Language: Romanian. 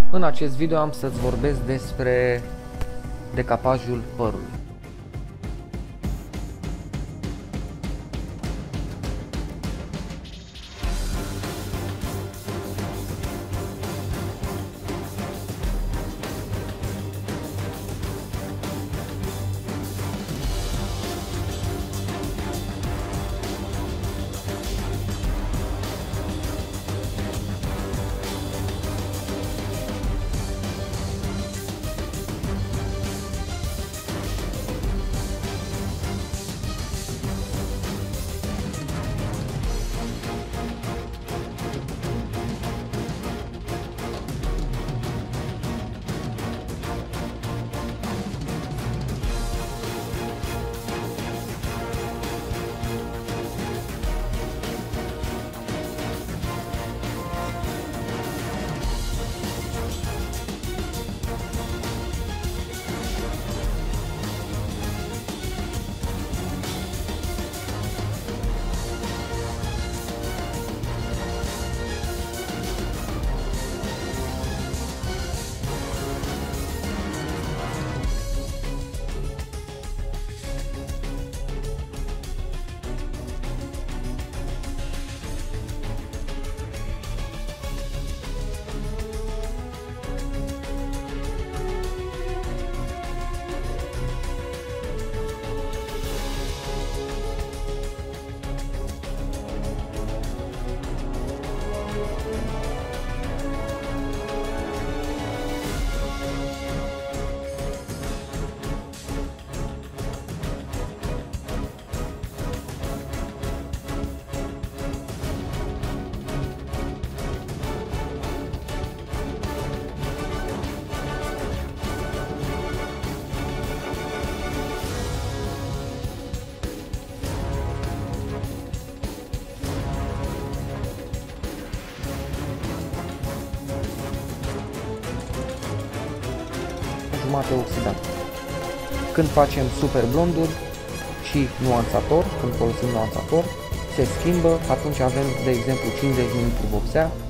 În acest video am să-ți vorbesc despre decapajul părului. Jumate oxidat. Când facem super blonduri și nuanțator, când folosim nuanțator, se schimbă, atunci avem, de exemplu, 50 ml vopsea,